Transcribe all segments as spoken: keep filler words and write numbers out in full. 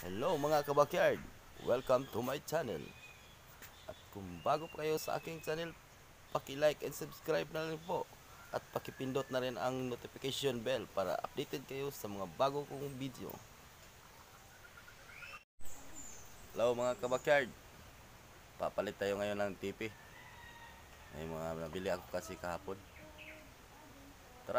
Hello mga kabakyard! Welcome to my channel. At kung bago pa kayo sa aking channel, paki-like and subscribe na rin po. At pakipindot na rin ang notification bell para updated kayo sa mga bago kong video. Hello mga kabakyard! Papalit tayo ngayon ng T V. May mga nabili ako kasi kahapon. Tara!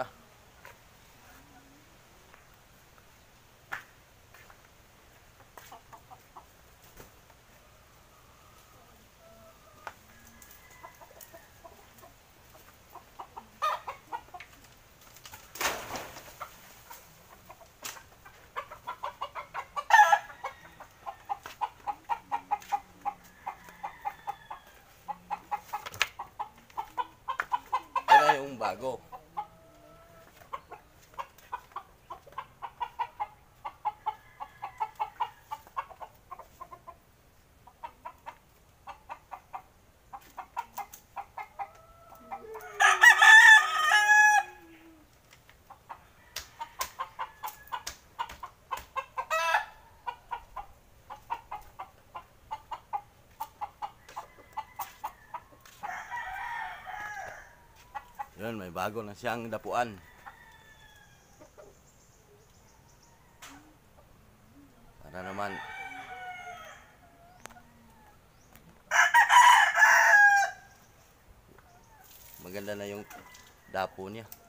Ito yung bago. Yun, may bago na siyang dapuan. Para naman maganda na yung dapo niya.